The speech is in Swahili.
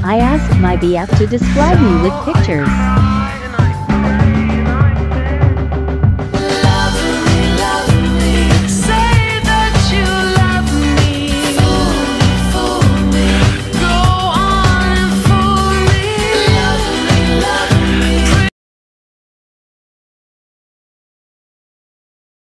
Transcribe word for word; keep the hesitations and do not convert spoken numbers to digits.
I asked my B F to describe me with pictures.